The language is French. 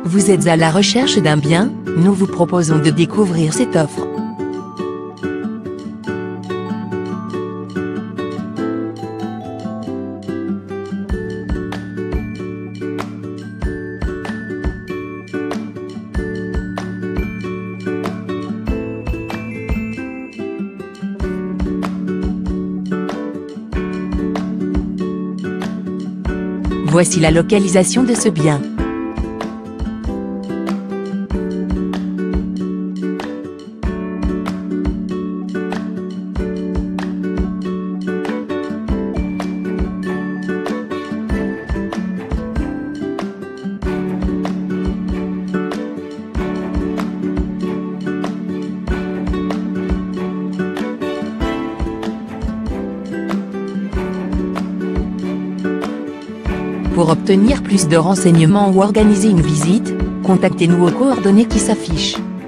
Vous êtes à la recherche d'un bien? Nous vous proposons de découvrir cette offre. Voici la localisation de ce bien. Pour obtenir plus de renseignements ou organiser une visite, contactez-nous aux coordonnées qui s'affichent.